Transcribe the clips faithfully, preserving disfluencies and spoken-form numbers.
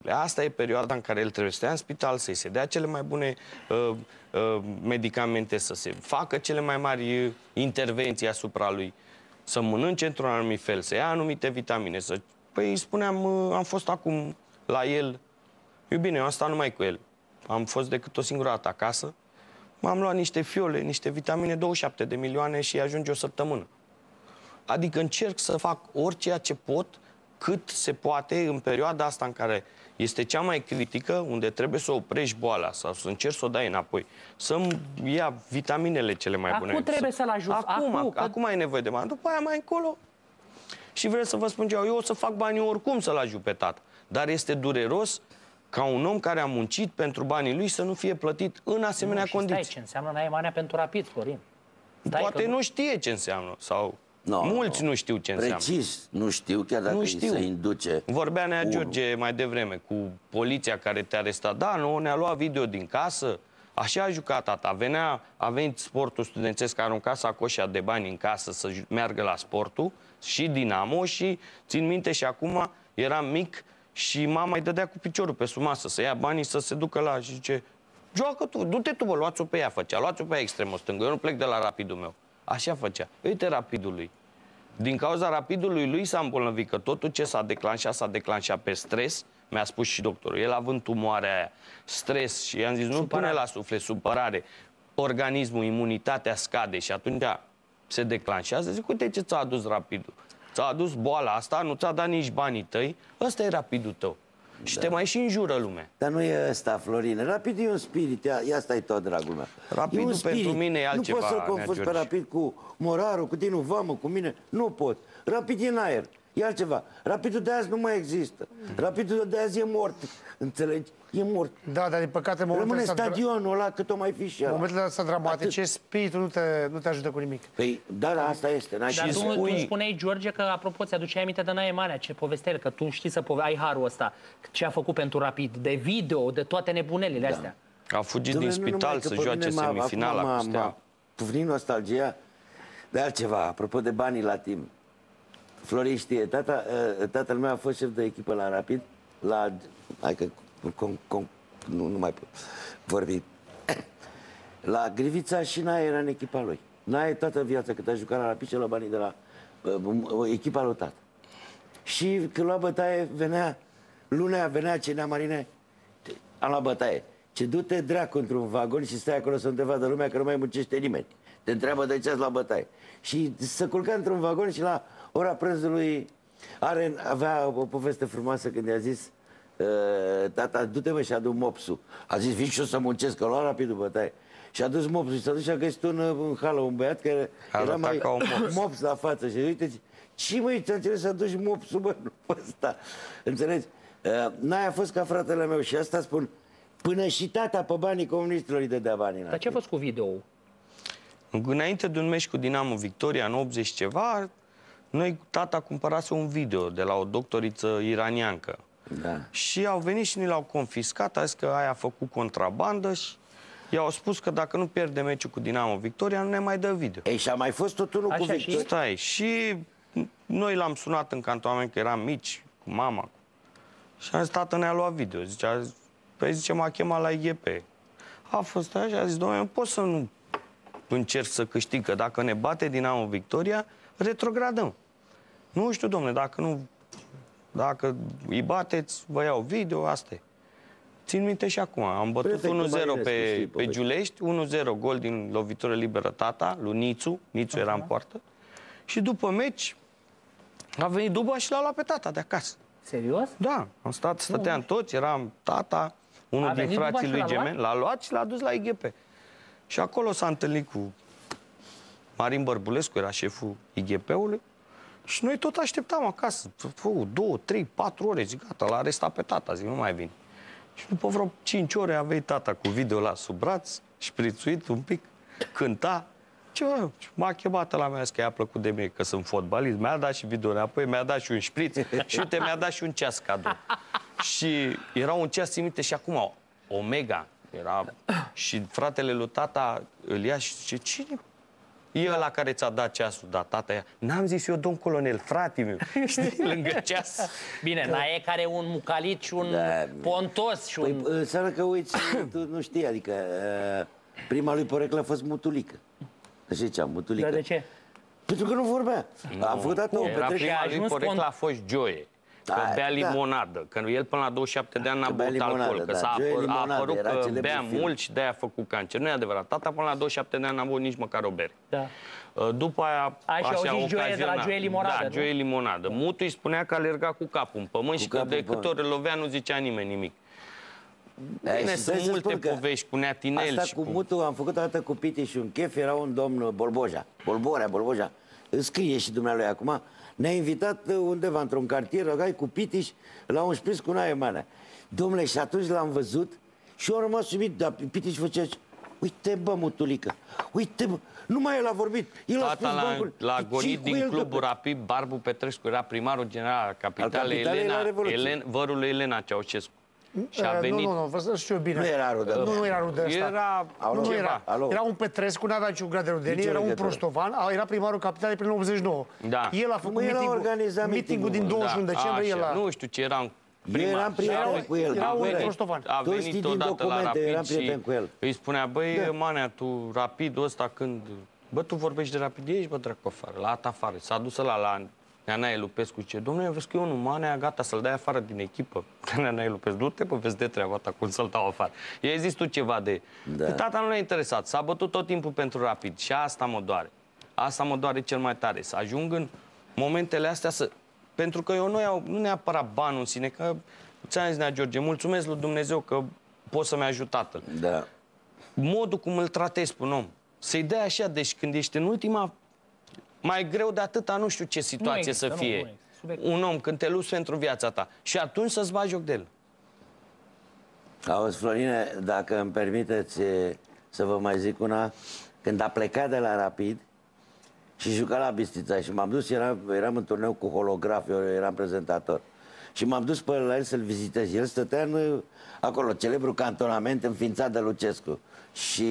Asta e perioada în care el trebuie să stea în spital, să-i se dea cele mai bune uh, uh, medicamente, să se facă cele mai mari intervenții asupra lui, să mănânce într-un anumit fel, să ia anumite vitamine. Să... Păi îi spuneam, uh, am fost acum la el, eu bine, eu am stat numai cu el. Am fost decât o singură dată acasă, m-am luat niște fiole, niște vitamine, douăzeci și șapte de milioane și ajunge o săptămână. Adică încerc să fac orice ce pot, cât se poate în perioada asta în care este cea mai critică, unde trebuie să oprești boala sau să încerci să o dai înapoi, să-mi ia vitaminele cele mai bune. Acum trebuie să-l ajuți. Acum, acum, că... acum ai nevoie de bani. După aia mai încolo. Și vreau să vă spun ce, eu o să fac banii oricum să-l ajut pe tată. Dar este dureros ca un om care a muncit pentru banii lui să nu fie plătit în asemenea nu, condiții. Stai, ce înseamnă n-ai banii pentru Rapid, Florin? Stai Poate că... nu știe ce înseamnă sau... No, mulți no. nu știu ce înseamnă. Precis, nu știu, chiar dacă nu știu. se induce. Vorbea Nea George mai devreme cu poliția care te aresta. Da, nu, ne-a luat video din casă. Așa a jucat tata. Venea, a venit sportul studențesc, a aruncat sacoșa de bani în casă să meargă la sportul și Dinamo și, țin minte, și acum eram mic și mama îi dădea cu piciorul pe sub masă să ia banii să se ducă la... Și zice, joacă tu, du-te tu, bă, luați-o pe ea, făcea, luați-o pe ea extremul stângă, eu nu plec de la Rapidul meu. Așa făcea. Uite Rapidul lui. Din cauza Rapidului lui s-a îmbolnăvit, că totul ce s-a declanșat, s-a declanșat pe stres, mi-a spus și doctorul. El având tumoarea aia, stres, și i-am zis, nu supărare. pune la suflet, supărare, organismul, imunitatea scade și atunci se declanșează. Zic, uite ce ți-a adus Rapidul. Ți-a adus boala asta, nu ți-a dat nici banii tăi, ăsta e Rapidul tău. Și da. te mai și înjură lumea. Dar nu e ăsta, Florin. Rapid e un spirit. Ia, ia stai tot, dragul meu. Rapidul e pentru mine e altceva. Nu poți să-l confunzi pe Rapid cu Moraru, cu Dinu Vamă, cu mine. Nu pot. Rapid e în aer. E altceva. Rapidul de azi nu mai există. Rapidul de azi e mort. Înțelegi? E mort. Da, dar din păcate în Rămâne momentele stadionul ăla cât o mai fi și ăla. În momentele astea dramatice, Atât. spiritul nu te, nu te ajută cu nimic. Păi, da, da, asta este. Dar tu, spui... tu spuneai, George, că, apropo, ți-aduceai aminte de Nae Manea, ce povestea el, că tu știi să pove- ai harul ăsta, ce a făcut pentru Rapid, de video, de toate nebunelile Da. astea. A fugit Dom'le, din nu spital numai că să pe joace mine m-a- semifinala acum cu m-a- Steaua. m-a pufnit nostalgia de altceva, apropo de banii la timp. Florin știe, tata, uh, tatăl meu a fost șef de echipă la Rapid, la... Hai că... Com, com, nu, nu mai pot vorbi. La Grivița și Nae era în echipa lui. Nae toată viața cât a jucat la Rapid și lua banii de la uh, echipa lui tată. Și când lua bătaie, venea lunea, venea Cenea Marine, am luat bătaie. Ce du-te dracu într-un vagon și stai acolo să nu te vadă lumea că nu mai muncește nimeni. Te întreabă de ce ați luat bătaie. Și se culca într-un vagon și la ora prânzului are, avea o poveste frumoasă când i-a zis uh, tata, du-te mă și adu mopsul. A zis, vin și eu să muncesc, că lua Rapidul bătaie. Și a dus mopsul și s-a dus și a găsit un, în hală un băiat care Arăta era mai ca un mops. mops la față. Și uite, ce măi, ți-a înțeles să aduci mopsul, bă, nu ăsta. Înțelegi? Uh, Nae a fost ca fratele meu și asta spun, până și tata pe banii comuniștilor îi dădea banii. Dar ce a fost cu video-ul? Înainte de un meci cu Dinamo Victoria, în optzeci ceva, noi, tata cumpărase un video de la o doctoriță iraniancă. Da. Și au venit și ni l-au confiscat, a zis că aia a făcut contrabandă și i-au spus că dacă nu pierde meciul cu Dinamo Victoria, nu ne mai dă video. Ei, și a mai fost tot unul Așa cu și- Victoria. Stai, și noi l-am sunat în cantonament, că eram mici, cu mama. Și a zis, tată, ne-a luat video. Zicea, păi zice, m-a chemat la I G P. A fost așa, a zis, domnule, nu pot să nu încerc să câștig, că dacă ne bate Dinamo Victoria, retrogradăm. Nu știu, domnule, dacă nu, dacă îi bateți, vă iau video, asta e. Țin minte și acum, am bătut Prefectul unu zero Marinescu, pe, știi, pe povestea. Giulești, unu zero gol din lovitură liberă tata, lui Nițu, Nițu era în poartă. Și după meci a venit Duba și l-a luat pe tata de acasă. Serios? Da, am stat, stăteam toți, eram tata, unul A din venit Duba frații și lui l-a luat? Gemen, l-a luat și l-a dus la I G P. Și acolo s-a întâlnit cu Marin Bărbulescu, era șeful I G P-ului, și noi tot așteptam acasă, fă, două, trei, patru ore, zic, gata, l-a arestat pe tata, zic, nu mai vin. Și după vreo cinci ore a venit tata cu video la sub braț, șprițuit un pic, cânta. Ce mă, m-a chemat la mea, că i-a plăcut de mine, că sunt fotbalist, mi-a dat și video, apoi mi-a dat și un șpriț și uite, mi-a dat și un ceas cadou. Și era un ceas, țin minte, și acum, Omega, era, și fratele lui tata îl ia și zice, cine E ăla care ți-a dat ceasul, da, tata ea. N-am zis eu, domn colonel, frate meu, știi, lângă ceas. Bine, Nae care e un mucalit și un Da. pontos și un... Păi înseamnă că uiți, tu nu știi, adică uh, prima lui poreclă a fost Mutulică. Așa zicea, Mutulică. Dar de ce? Pentru că nu vorbea. Am făcut dată o Era petrecere. prima a lui ajuns poreclă pont- a fost Joie. Că Da, bea da. limonadă, că el până la douăzeci și șapte de ani n-a Că bea băut alcool, limonadă, că da. s-a Joie apăr, a limonadă, apărut era că celebrul bea film. mult și de-aia a făcut cancer. Nu e adevărat, tata până la douăzeci și șapte de ani n-a băut nici măcar o bere. Da. După aia, Ai și așa, auzit Joie de la ocazional. Joie limonadă, Da, nu? Joie limonadă. Mutu îi spunea că alerga cu capul în pământ și că capul de în câte pământ. ori îl lovea nu zicea nimeni nimic. Ei, Bine, și sunt stai să multe spun că povești cu Neatinel Asta și cu cu... Mutu am făcut o dată cu Piti și un chef, era un domn Bolboja. Bolborea, Bolboja. Îl scrie și dumnealui acum. Ne-a invitat undeva într-un cartier, răgai cu Pitiș, la un șpriț cu Nae Manea. Domnule, și atunci l-am văzut și eu am rămas uimit, dar Pitiș făcea ce? Uite, bă, Mutulică, uite, bă, numai el a vorbit. El a spus Tata bancul. l-a, l-a Ce-i gonit cu din el, clubul dă-pe? Rapid, Barbu Petrescu era primarul general al capitalei, Al capitalei la Elena, Revoluție. Elen, vărul lui Elena Ceaușescu. Și a Uh, venit... Nu, nu, nu, vă știu eu bine. Nu era rudă. Nu, nu era rudă ăsta. Era Alo, Nu ceva. era. Alo. Era un Petrescu, n-avea niciun grad de rudenie, Nicio era un legătură. prostovan, a- era primarul capitalei prin optzeci și nouă. Da. El a făcut Mă, el a mitingul, organizat mitingul din mitingul, douăzeci și unu decembrie. El așa, a... Nu știu ce era un Eu primar. eram prieten Și cu el. era a un venit, prostovan. a Tu știi venit din odată la documente, eram Rapid și prieten cu el. îi spunea, băi, Da. Manea, tu Rapidul ăsta când... Bă, tu vorbești de Rapid, ești, bă, dracu, afară, la ata afară. S-a dus la la Neanae Lupescu, ce, domnule, vezi că eu nu, Manea, gata, să-l dai afară din echipă. Neanae Lupescu, du-te, bă, vezi de treaba ta, cum să-l dau afară. I-ai zis tu ceva de... Da. Că tata nu l-a interesat, s-a bătut tot timpul pentru Rapid și asta mă doare. Asta mă doare cel mai tare, să ajung în momentele astea să... Pentru că eu nu iau, nu neapărat banul în sine, că ți-am zis, Nea George, mulțumesc lui Dumnezeu că poți să-mi ajut tatăl. Da. Modul cum îl tratezi pe un om, să-i dai așa, deci când ești în ultima... Mai greu de atâta, nu știu ce situație există, să nu, fie. nu există. Subiect. Un om, când te lupți pentru viața ta. Și atunci să-ți bagi joc de el. Auzi, Florine, dacă îmi permiteți e, să vă mai zic una, când a plecat de la Rapid și juca la Bistrița și m-am dus, eram, eram în turneu cu holograf, eu eram prezentator. Și m-am dus pe la el să-l vizitez. El stătea în, acolo, celebrul cantonament înființat de Lucescu. Și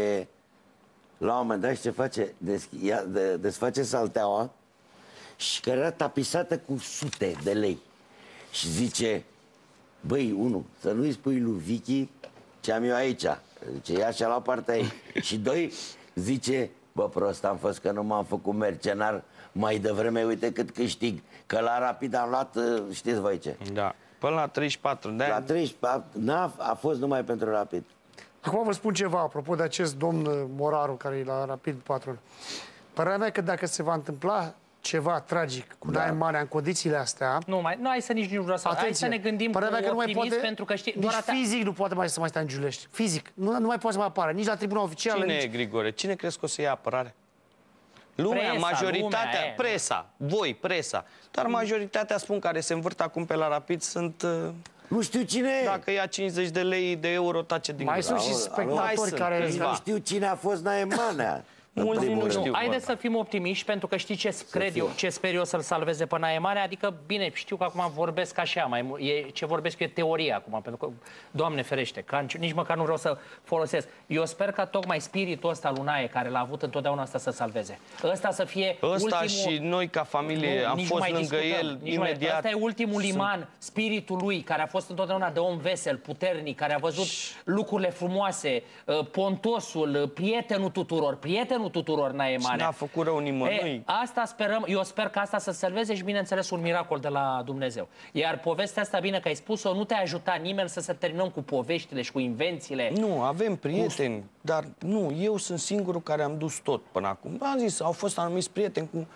la un moment dat, ce face? Deschi, ia, de, desface salteaua și care era tapisată cu sute de lei. Și zice, băi, unu, să nu-i spui lui Vicky ce am eu aici. Zice, ia și la partea ei. Și doi, zice, bă, prost am fost că nu m-am făcut mercenar mai devreme, uite cât câștig. Că la Rapid am luat, știți voi ce. Da. Până la treizeci și patru de La ani. treizeci, a, n-a, a fost numai pentru Rapid. Acum vă spun ceva apropo de acest domn uh, Moraru care e la Rapid patron. Părerea mea că dacă se va întâmpla ceva tragic cu Da. Nae Manea în condițiile astea, Nu, mai, nu, hai să nici nu vreau să... Hai atenție, să ne gândim cu părerea mea că nu mai optimism, poate, pentru că știi... nici Doar atât. fizic nu poate mai să mai stea în Giulești. Fizic. Nu, nu mai poate să mai apară. Nici la tribuna oficială, Cine nici... e, Grigore? Cine crezi că o să ia apărare? Lumea, Presa, majoritatea, lumea, e. presa, voi, presa. Dar majoritatea, spun, care se învârt acum pe la Rapid sunt... uh, Nu știu cine e. Dacă ia cincizeci de lei de euro, tace din Mai gură. sunt și Alo, spectatori alo, care... sunt Nu câțiva. știu cine a fost Nae Manea. În Mulți primul nu rând. știu. Haideți bă, să fim optimiști, pentru că știi ce cred eu, ce sper eu să-l salveze pe Nae Manea, adică, bine, știu că acum vorbesc așa, mai, mu- e, ce vorbesc eu e teorie acum, pentru că, Doamne ferește, că nici măcar nu vreau să folosesc. Eu sper că tocmai spiritul ăsta lui Nae, care l-a avut întotdeauna, asta să salveze. Ăsta să fie Ăsta ultimul... și noi, ca familie, Nu, am nici fost nu mai lângă discutăm, el nici nu mai- imediat. Ăsta e ultimul liman, spiritul lui, care a fost întotdeauna de om vesel, puternic, care a văzut lucrurile frumoase, uh, pontosul, uh, prietenul tuturor, prietenul tuturor Nae Manea. n-a făcut rău nimănui. E, asta sperăm, eu sper că asta să salveze și, bineînțeles, un miracol de la Dumnezeu. Iar povestea asta, bine că ai spus-o, nu te-a ajutat nimeni să se terminăm cu poveștile și cu invențiile. Nu, avem prieteni, dar nu, eu sunt singurul care am dus tot până acum. Am zis, au fost anumiți prieteni cu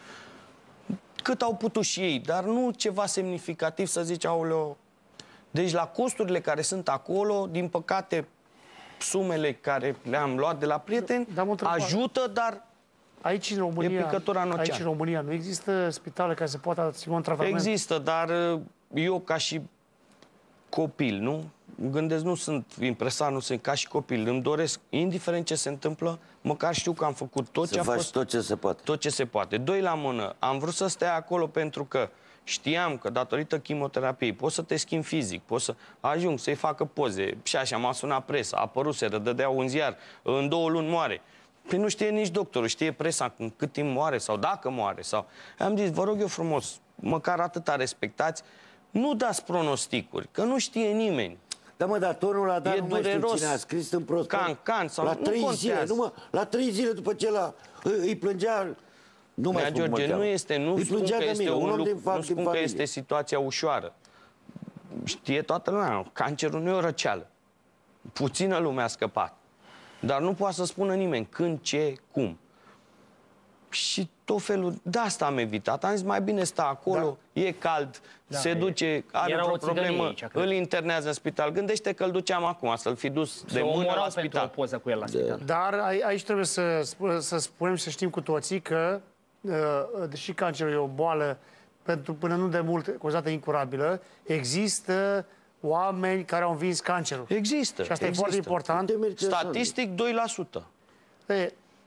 cât au putut și ei, dar nu ceva semnificativ să zici, aoleo. Deci la costurile care sunt acolo, din păcate, sumele care le-am luat de la prieteni Dar am o întrebare. ajută, dar Aici în România, E picătura în ocean. aici în România nu există spitale care se poate ține un tratament? există, dar eu ca și copil, nu? Gândesc, nu sunt impresar, nu sunt ca și copil. Îmi doresc, indiferent ce se întâmplă, măcar știu că am făcut tot ce Să a faci fost, tot ce se poate. tot ce se poate. Doi la mână, am vrut să stea acolo pentru că știam că datorită chimioterapiei poți să te schimbi fizic, poți să ajung să-i facă poze. Și așa m-a sunat presa, a apăruseră, dădeau un ziar, în două luni moare. Păi nu știe nici doctorul, știe presa în cât timp moare sau dacă moare. Sau... Am zis, vă rog eu frumos, măcar atâta respectați, nu dați pronosticuri, că nu știe nimeni. Da, mă, dar tonul ăla, dar E nu mai știu dureros. cine a scris în prost. Can, can sau la nu trei contează. zile, nu mă, la trei zile după ce la, îi plângea, nu mai Mea, spun cum George, îl cheamă. nu este, nu Îi spun plângea că de este mine, un om lucru, din, fapt, nu din spun că familie. este situația ușoară. Știe toată lumea, cancerul nu e o răceală. Puțină lume a scăpat. Dar nu poate să spună nimeni când, ce, cum. Și tot felul, de asta am evitat. Am zis, mai bine sta acolo, da. E cald, da, se duce, are o problemă, aici, îl internează în spital. Gândește că îl duceam acum, să-l fi dus de mână la spital. O poză cu el la spital. Dar aici trebuie să, să spunem și să știm cu toții că, deși cancerul e o boală pentru până nu de mult cauzată incurabilă, există oameni care au învins cancerul. Există. Și asta există. e foarte important. Statistic, doi la sută. E,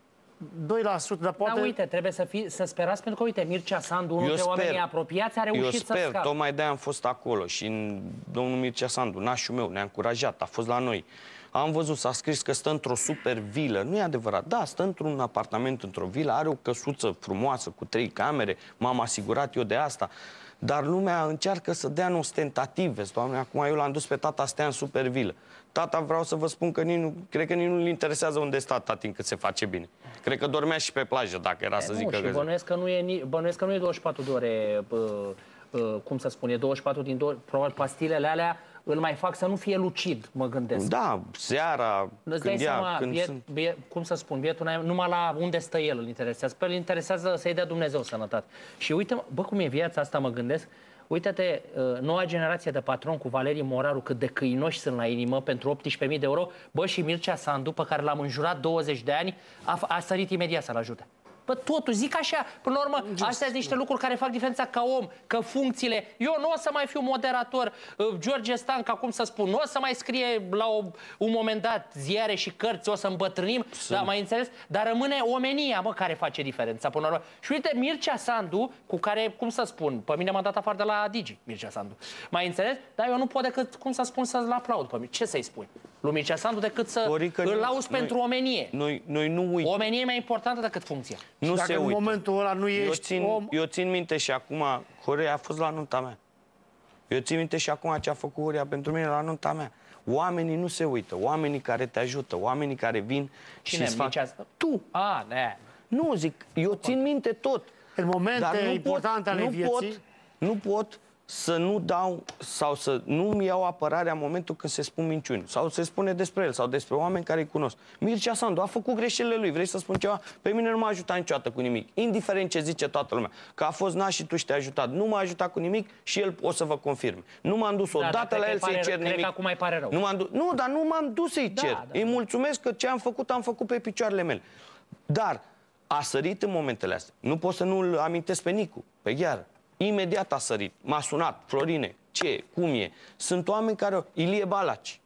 doi la sută, dar poate... Da, uite, trebuie să, fi, să sperați, pentru că, uite, Mircea Sandu, unul dintre oamenii apropiați, a reușit Eu să sper, scape. tocmai de-aia am fost acolo și în, domnul Mircea Sandu, nașul meu, ne-a încurajat, a fost la noi. Am văzut, s-a scris că stă într-o super vilă. Nu e adevărat. Da, stă într-un apartament, într-o vilă, are o căsuță frumoasă cu trei camere, m-am asigurat eu de asta. Dar lumea încearcă să dea în ostentative. Doamne, acum eu l-am dus pe tata să stea în super vilă. Tata, vreau să vă spun că nici nu, cred că nici nu-l interesează unde sta tati încât se face bine. Cred că dormea și pe plajă, dacă era e, să zică că... Bănuiesc că nu e, bănuiesc că nu e douăzeci și patru de ore, bă, bă, cum să spun, e douăzeci și patru din două, probabil pastilele alea îl mai fac să nu fie lucid, mă gândesc. Da, seara, îți când ia, seama, când biet, sunt... biet, cum să spun, bietul, numai la unde stă el îl interesează. Pe el interesează să-i dea Dumnezeu sănătate. Și uite, bă, cum e viața asta, mă gândesc. Uite-te, noua generație de patron cu Valerii Moraru, cât de câinoși sunt la inimă pentru optsprezece mii de euro. Bă, și Mircea Sandu, pe care l-am înjurat douăzeci de ani, a, a sărit imediat să-l ajute. Bă, totuși, zic așa, până la urmă, astea sunt niște lucruri care fac diferența ca om, că funcțiile... Eu nu o să mai fiu moderator, George Stanca, cum să spun, nu o să mai scrie la o, un moment dat ziare și cărți, o să îmbătrânim, da, mai înțeles? Dar rămâne omenia, mă, care face diferența până la urmă. Și uite, Mircea Sandu, cu care, cum să spun, pe mine m-a dat afară de la Digi, Mircea Sandu. Mai înțeles? Dar eu nu pot decât, cum să spun, să-l aplaud pe mine. Ce să-i spui? Lui Mircea Sandu decât să Orică îl noi, lauzi noi, pentru omenie. Noi, noi nu uităm. Omenie e mai importantă decât funcția. Nu dacă se în uită. momentul ăla nu ești eu țin, om... eu țin minte și acum, Horea a fost la nunta mea. Eu țin minte și acum ce a făcut Horea pentru mine la nunta mea. Oamenii nu se uită, oamenii care te ajută, oamenii care vin Cine și fac... Tu! A, ne. Nu, zic, eu țin minte tot. În momente nu importante pot, ale nu vieții... Pot, nu pot să nu dau sau să nu-mi iau apărarea în momentul când se spun minciuni sau se spune despre el sau despre oameni care îi cunosc. Mircea Sandu a făcut greșelile lui. Vrei să spun ceva? Pe mine nu m-a ajutat niciodată cu nimic. Indiferent ce zice toată lumea. Că a fost naș și tu și te-ai ajutat. Nu m-a ajutat cu nimic și el o să vă confirme. Nu m-am dus odată da, la el să-i cer cred nimic. Cred că acum mai pare rău. Nu, m-am dus, nu, dar nu m-am dus să-i da, cer. Da, îi da. mulțumesc că ce am făcut, am făcut pe picioarele mele. Dar a sărit în momentele astea. Nu pot să nu-l amintesc pe Nicu, pe Gheară. Imediat a sărit. M-a sunat. Florine, ce, cum e? Sunt oameni care... Ilie Balaci,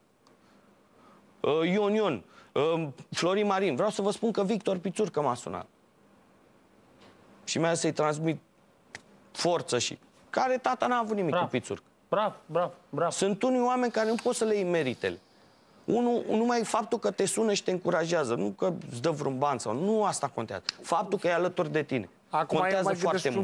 uh, Ion Ion, uh, Florin Marin. Vreau să vă spun că Victor Pițurcă m-a sunat. Și mi-a zis să-i transmit forță și... Care tata n-a avut nimic bravo. cu Pițurcă. Bravo, bravo, bravo. Sunt unii oameni care nu pot să le iei meritele. Unul, numai faptul că te sună și te încurajează, nu că îți dă vreun ban sau... Nu asta contează. Faptul că e alături de tine. Acum contează mai foarte mult.